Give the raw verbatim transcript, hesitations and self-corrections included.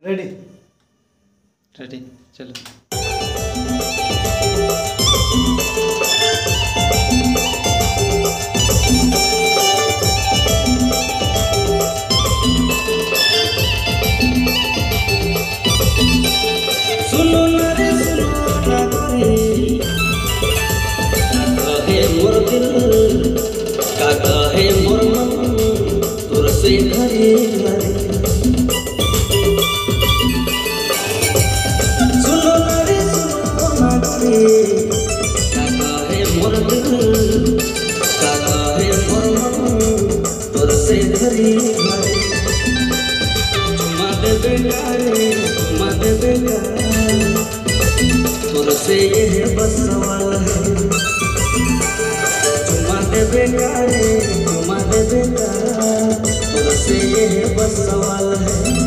Ready ready चलो। सुनो ना रे सुनो ना करे कहे मोर दिल का कहे मोर मन तोर से घरे घरे। सुनो ना रे सुनो ना करे का कहे मोर दिल का कहे मोर मन तोर से घरे घरे। चुमा दे बेटा रे चुमा दे बेटा तोर से ये बस सवाल है। चुमा दे बेटा रे चुमा दे बेटा तोर से ये बस सवाल है।